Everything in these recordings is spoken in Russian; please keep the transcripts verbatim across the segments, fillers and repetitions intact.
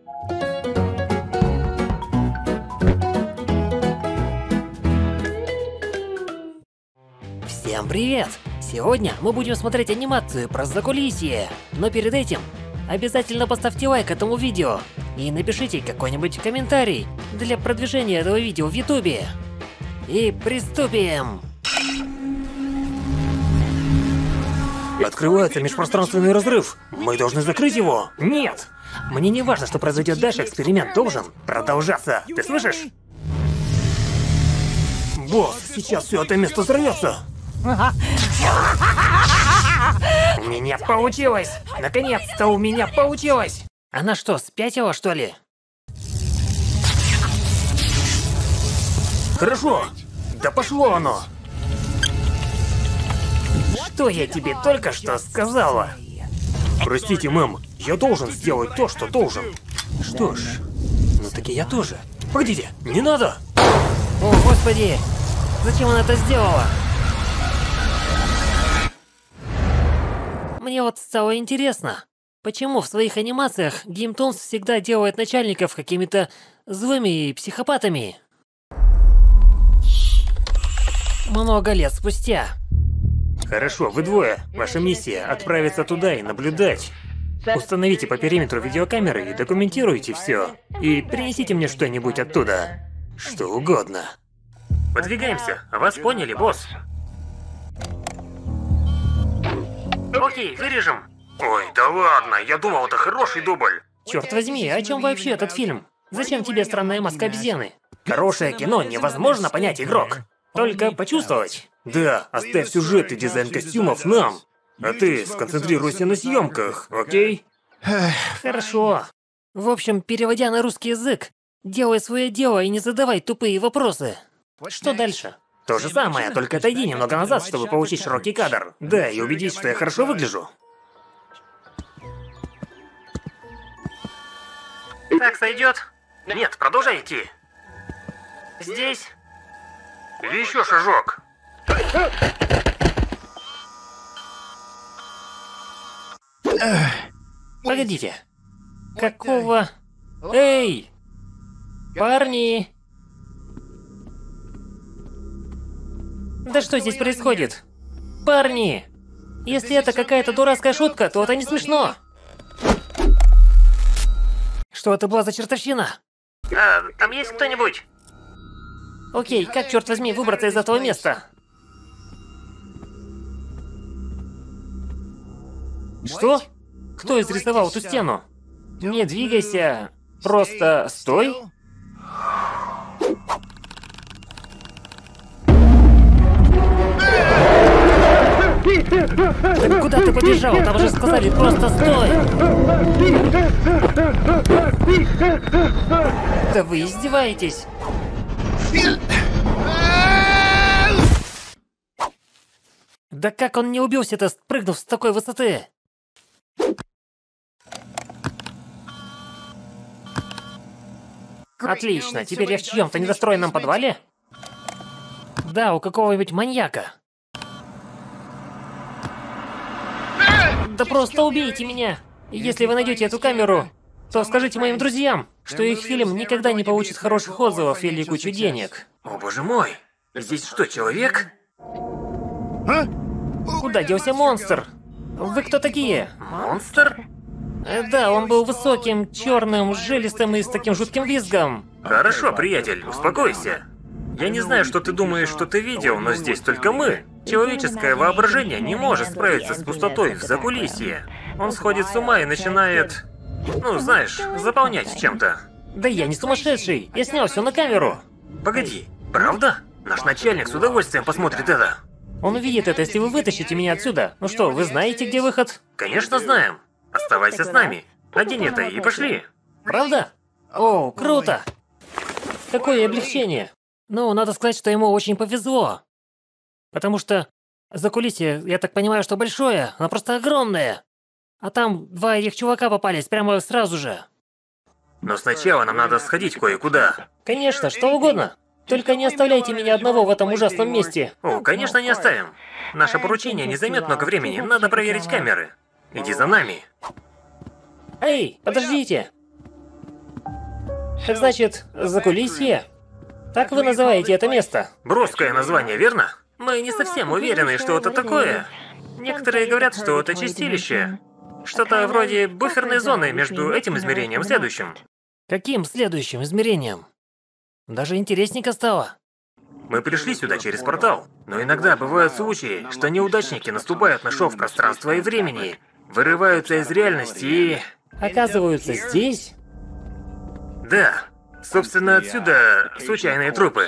Всем привет! Сегодня мы будем смотреть анимацию про закулисье. Но перед этим обязательно поставьте лайк этому видео и напишите какой-нибудь комментарий для продвижения этого видео в ютубе. И приступим! Открывается межпространственный разрыв. Мы должны закрыть его. Нет! Мне не важно, что произойдет дальше, эксперимент должен продолжаться. Ты слышишь? Босс, сейчас все это место взорвется. У меня получилось! Наконец-то у меня получилось! Она что, спятила, что ли? Хорошо! Да пошло оно! Что я тебе только что сказала? Простите, мэм, я должен сделать то, что должен. Что ж, ну таки я тоже. Погодите, не надо! О, господи! Зачем она это сделала? Мне вот стало интересно, почему в своих анимациях Геймтунс всегда делает начальников какими-то злыми психопатами? Много лет спустя. Хорошо, вы двое. Ваша миссия — отправиться туда и наблюдать. Установите по периметру видеокамеры и документируйте все. И принесите мне что-нибудь оттуда. Что угодно. Подвигаемся. Вас поняли, босс? Окей, вырежем. Ой, да ладно, я думал, это хороший дубль. Черт возьми, о чем вообще этот фильм? Зачем тебе странная маска обезьяны? Хорошее кино невозможно понять, игрок. Только почувствовать. Да, оставь сюжет и дизайн костюмов нам. А ты сконцентрируйся на съемках, окей? Хорошо. В общем, переводя на русский язык, делай свое дело и не задавай тупые вопросы. Что дальше? То же самое, только отойди немного назад, чтобы получить широкий кадр. Да, и убедись, что я хорошо выгляжу. Так сойдет? Нет, продолжай идти. Здесь. И еще шажок. Погодите. Какого? Эй! Парни! Да что здесь происходит? Парни! Если это какая-то дурацкая шутка, то это не смешно. Что это была за чертовщина? А, там есть кто-нибудь? Окей, как, черт возьми, выбраться из этого места? Что? Кто изрисовал эту стену? Не двигайся, просто стой. Так куда ты побежал? Там же сказали просто стой! Да вы издеваетесь? Да как он не убился-то, спрыгнув с такой высоты? Отлично, теперь я в чьем-то недостроенном подвале? Да, у какого-нибудь маньяка. Да просто убейте меня! Если вы найдете эту камеру, то скажите моим друзьям, что их фильм никогда не получит хороших отзывов или кучу денег. О боже мой! Здесь что, человек? Куда делся монстр? Вы кто такие? Монстр? Да, он был высоким, черным, жилистым и с таким жутким визгом. Хорошо, приятель, успокойся. Я не знаю, что ты думаешь, что ты видел, но здесь только мы. Человеческое воображение не может справиться с пустотой в закулисье. Он сходит с ума и начинает, ну, знаешь, заполнять чем-то. Да я не сумасшедший, я снял все на камеру. Погоди, правда? Наш начальник с удовольствием посмотрит это. Он увидит это, если вы вытащите меня отсюда. Ну что, вы знаете, где выход? Конечно знаем. Оставайся с нами. Надень это и пошли. Правда? О, круто! Какое облегчение. Ну, надо сказать, что ему очень повезло. Потому что закулисье, я так понимаю, что большое, оно просто огромное. А там два этих чувака попались прямо сразу же. Но сначала нам надо сходить кое-куда. Конечно, что угодно. Только не оставляйте меня одного в этом ужасном месте. О, конечно, не оставим. Наше поручение не займет много времени, надо проверить камеры. Иди за нами. Эй, подождите. Так значит, закулисье? Так вы называете это место? Броское название, верно? Мы не совсем уверены, что это такое. Некоторые говорят, что это чистилище. Что-то вроде буферной зоны между этим измерением и следующим. Каким следующим измерением? Даже интересненько стало. Мы пришли сюда через портал, но иногда бывают случаи, что неудачники наступают на шов пространства и времени, вырываются из реальности и... Оказываются здесь? Да. Собственно, отсюда случайные трупы.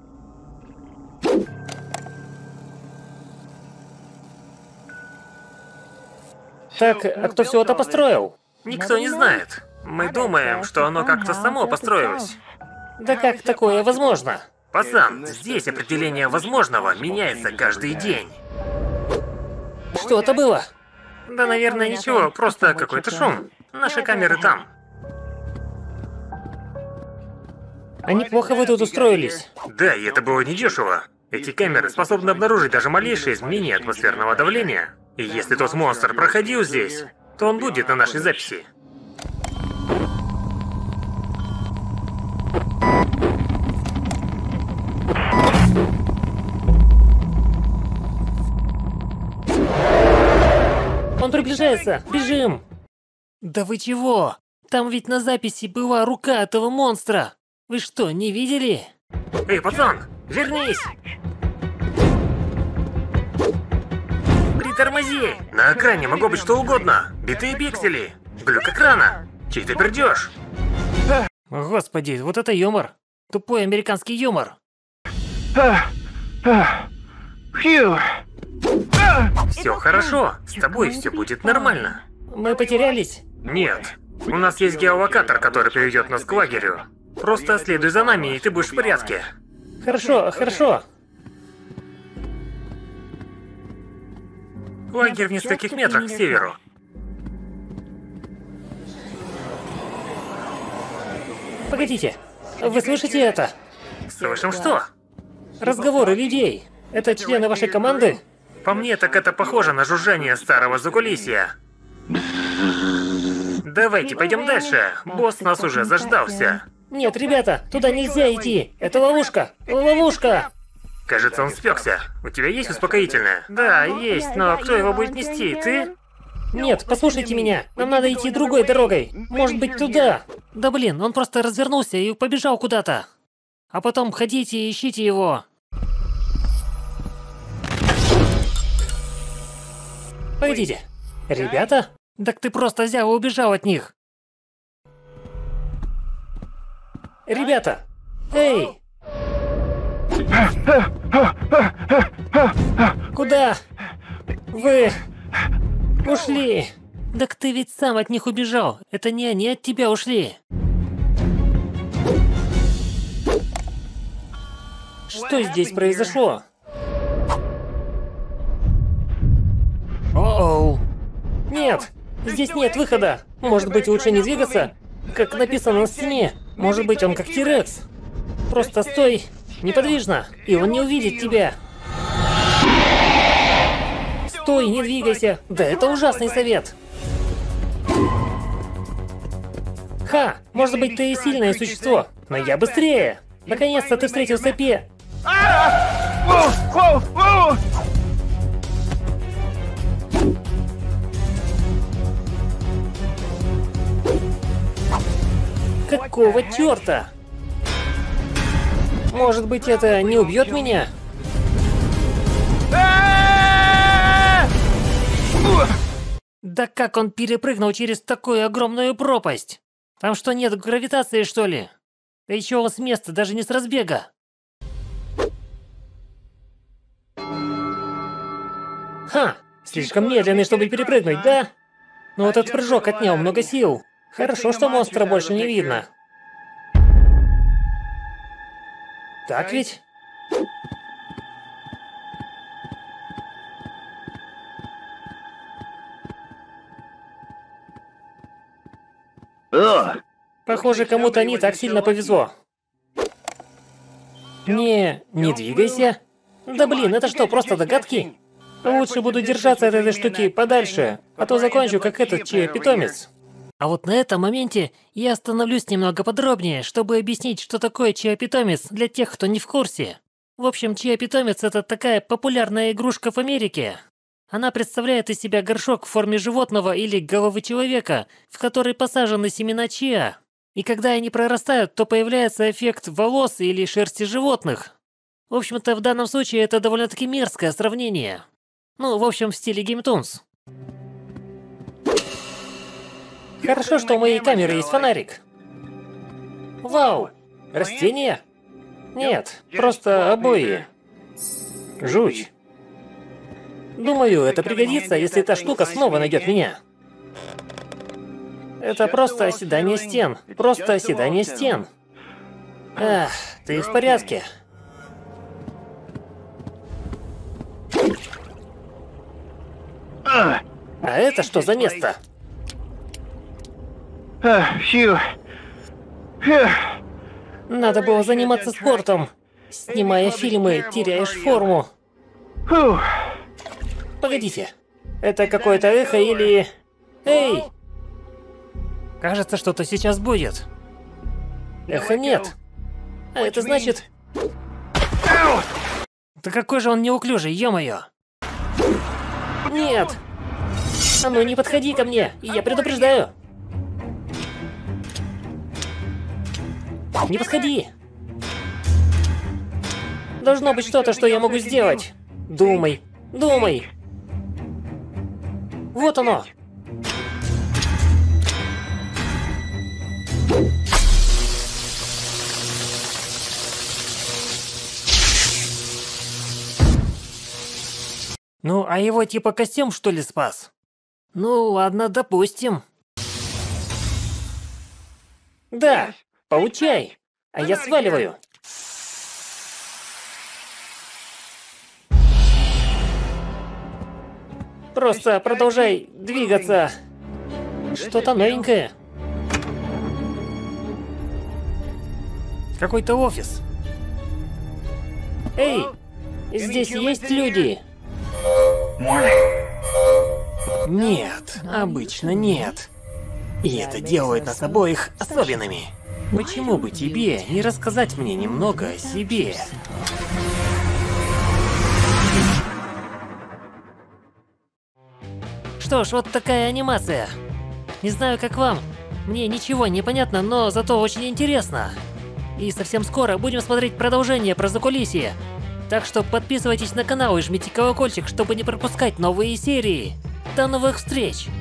Так, а кто все это построил? Никто не знает. Мы думаем, что оно как-то само построилось. Да как такое возможно? Пацан, здесь определение возможного меняется каждый день. Что это было? Да, наверное, ничего, просто какой-то шум. Наши камеры там. А неплохо вы тут устроились. Да, и это было недешево. Эти камеры способны обнаружить даже малейшее изменение атмосферного давления. И если тот монстр проходил здесь, то он будет на нашей записи. Он приближается! Бежим! Да вы чего? Там ведь на записи была рука этого монстра! Вы что, не видели? Эй, пацан, вернись! Притормози! На экране могло быть что угодно. Битые пиксели, глюк экрана, чей-то пердеж. Господи, вот это юмор. Тупой американский юмор. Все хорошо, с тобой все будет нормально. Мы потерялись? Нет, у нас есть геолокатор, который приведет нас к лагерю. Просто следуй за нами, и ты будешь в порядке. Хорошо, хорошо. Лагерь в нескольких метрах к северу. Погодите, вы слышите это? Слышим что? Разговоры людей. Это члены вашей команды? По мне, так это похоже на жужжание старого закулисья. Давайте пойдем дальше. Босс нас уже заждался. Нет, ребята, туда нельзя идти. Это ловушка. Ловушка. Кажется, он спекся. У тебя есть успокоительное? Да, есть, но кто его будет нести? Ты? Нет, послушайте меня. Нам надо идти другой дорогой. Может быть, туда. Да блин, он просто развернулся и побежал куда-то. А потом ходите и ищите его. Погодите. Ребята? Так ты просто взял и убежал от них. Ребята! Эй! Куда? Вы ушли? Так ты ведь сам от них убежал. Это не они от тебя ушли. Что здесь произошло? Оу. Нет, здесь нет выхода. Может быть, лучше не двигаться? Как написано на стене. Может быть, он как Тирекс. Просто стой неподвижно, и он не увидит тебя. Стой, не двигайся. Да это ужасный совет. Ха, может быть, ты и сильное существо, но я быстрее. Наконец-то ты встретил Сапе. Какого черта? Может быть, это не убьет меня? Да как он перепрыгнул через такую огромную пропасть? Там что, нет гравитации, что ли? Да еще он с места, даже не с разбега. Ха! Слишком медленный, чтобы перепрыгнуть, да? Но вот этот прыжок отнял много сил. Хорошо, что монстра больше не видно. Так ведь? Похоже, кому-то не так сильно повезло. Не, не двигайся. Да блин, это что, просто догадки? Лучше буду держаться от этой штуки подальше, а то закончу как этот чей питомец. А вот на этом моменте я остановлюсь немного подробнее, чтобы объяснить, что такое чиа-питомец для тех, кто не в курсе. В общем, чиа-питомец — это такая популярная игрушка в Америке. Она представляет из себя горшок в форме животного или головы человека, в который посажены семена чиа. И когда они прорастают, то появляется эффект волос или шерсти животных. В общем-то, в данном случае это довольно-таки мерзкое сравнение. Ну, в общем, в стиле Game Toons. Хорошо, что у моей камеры есть фонарик. Вау! Растения? Нет, просто обои. Жуть. Думаю, это пригодится, если эта штука снова найдет меня. Это просто оседание стен. Просто оседание стен. Ах, ты в порядке? А это что за место? Надо было заниматься спортом. Снимая фильмы, теряешь форму. Погодите. Это какое-то эхо или... Эй! Кажется, что-то сейчас будет. Эхо нет. А это значит... Да какой же он неуклюжий, ё-моё! Нет! А ну не подходи ко мне, я предупреждаю! Не подходи! Должно быть что-то, что я могу сделать. Думай, думай! Вот оно! Ну, а его типа костюм, что ли, спас? Ну, ладно, допустим. Да, получай, а я сваливаю. Просто продолжай двигаться. Что-то новенькое. Какой-то офис. Эй, здесь есть люди? Нет, обычно нет. И это делает нас обоих особенными. Почему бы тебе не рассказать мне немного о себе? Что ж, вот такая анимация. Не знаю, как вам. Мне ничего не понятно, но зато очень интересно. И совсем скоро будем смотреть продолжение про закулисье. Так что подписывайтесь на канал и жмите колокольчик, чтобы не пропускать новые серии. До новых встреч!